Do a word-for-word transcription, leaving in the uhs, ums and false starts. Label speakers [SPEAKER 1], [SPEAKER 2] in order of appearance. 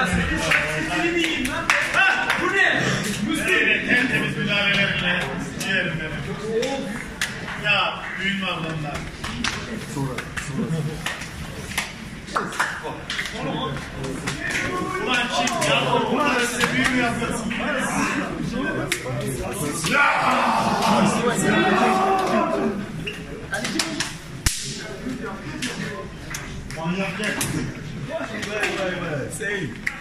[SPEAKER 1] Seni diyeyim lan. Ha bu ne?
[SPEAKER 2] Evet, en temiz müdahaleleriyle ciğerim benim. Ya düğün var bunlar.
[SPEAKER 3] Sonra, sonra.
[SPEAKER 2] Ulan çift ya, bunlar size düğün yapmasın. Manyak gel.
[SPEAKER 3] Vay vay vay. Save.